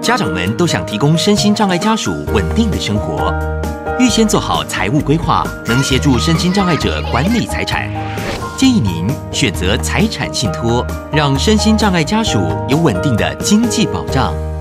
家长们都想提供身心障碍家属稳定的生活，预先做好财务规划，能协助身心障碍者管理财产。建议您选择财产信托，让身心障碍家属有稳定的经济保障。